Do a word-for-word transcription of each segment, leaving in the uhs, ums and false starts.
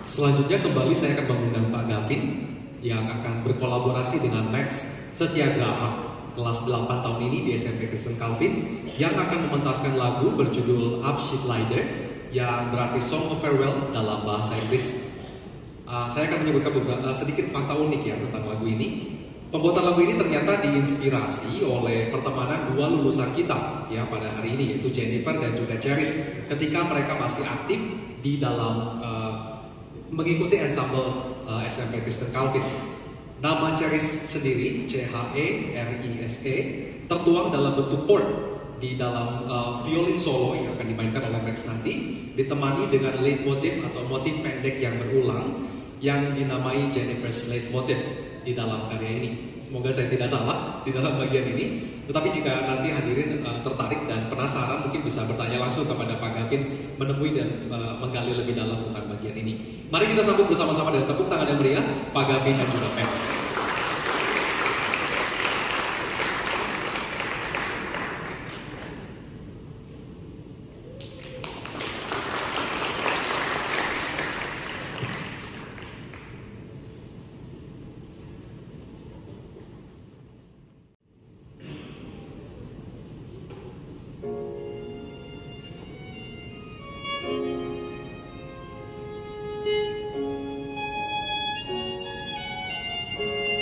Selanjutnya kembali saya akan mengundang Pak Gavin yang akan berkolaborasi dengan Max Setyagraha kelas delapan tahun ini di S M P Kristen Calvin yang akan mementaskan lagu berjudul Abschiedslieder yang berarti Song of Farewell dalam bahasa Inggris. Uh, saya akan menyebutkan beberapa, uh, sedikit fakta unik ya tentang lagu ini. Pembuatan lagu ini ternyata diinspirasi oleh pertemanan dua lulusan kita ya pada hari ini, yaitu Jennifer dan juga Cherise, ketika mereka masih aktif di dalam uh, mengikuti ensemble uh, S M P Kristen Calvin. Nama Cherise sendiri, C H E R I S E, tertuang dalam bentuk chord di dalam uh, violin solo yang akan dimainkan oleh Max nanti, ditemani dengan leitmotif atau motif pendek yang berulang yang dinamai Jennifer's leitmotif di dalam karya ini. Semoga saya tidak salah di dalam bagian ini. Tetapi jika nanti hadirin uh, tertarik dan penasaran, mungkin bisa bertanya langsung kepada Pak Gavin, menemui dan uh, menggali lebih dalam tentang bagian ini. Mari kita sambut bersama-sama dengan tepuk tangan yang meriah Pak Gavin dan juga Max. Thank you.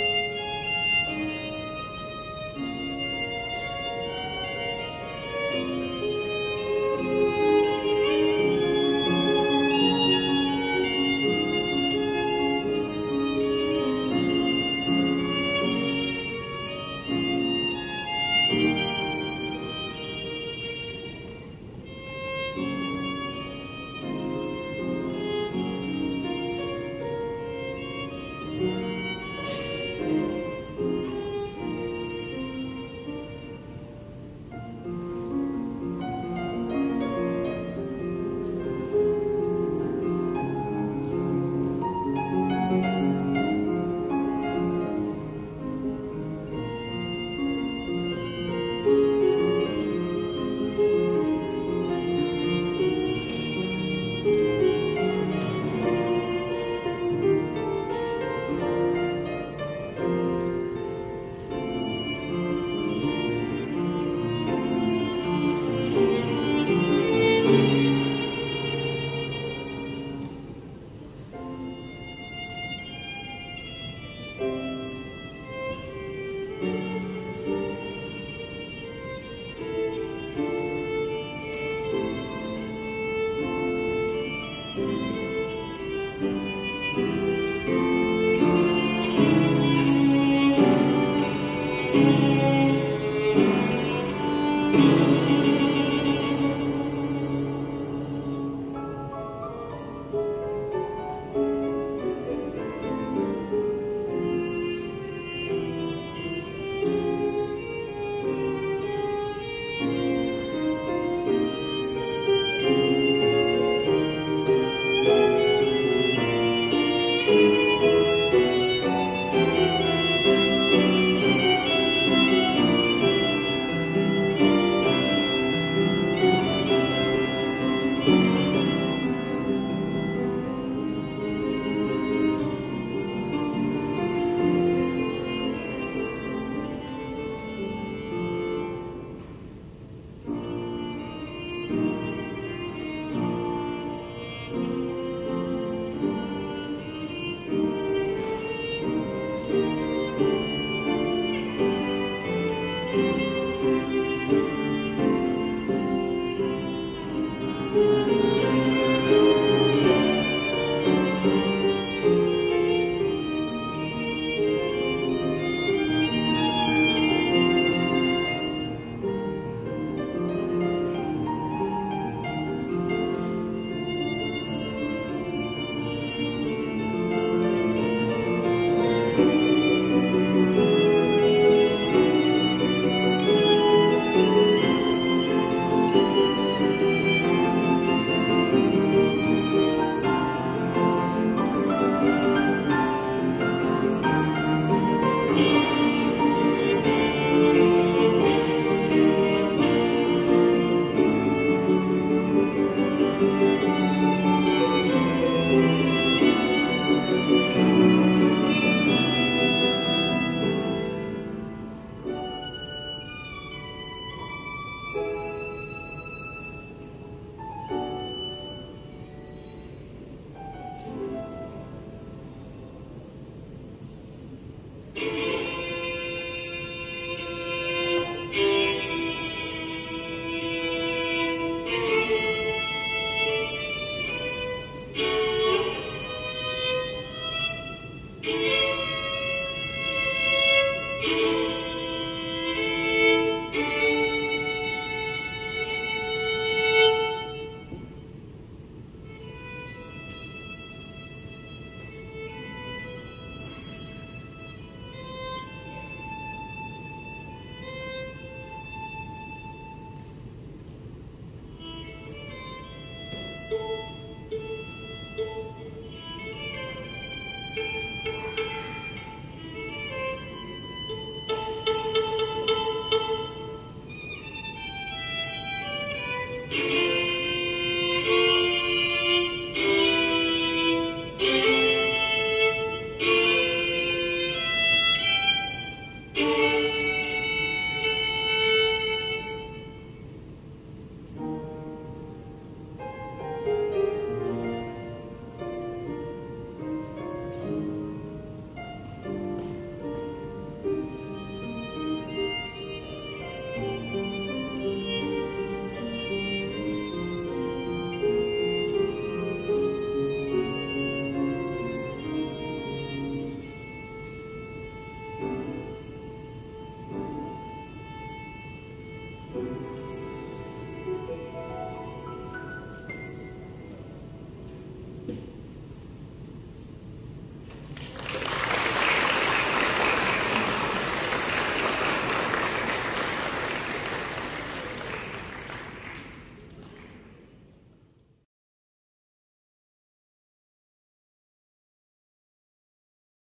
Thank you.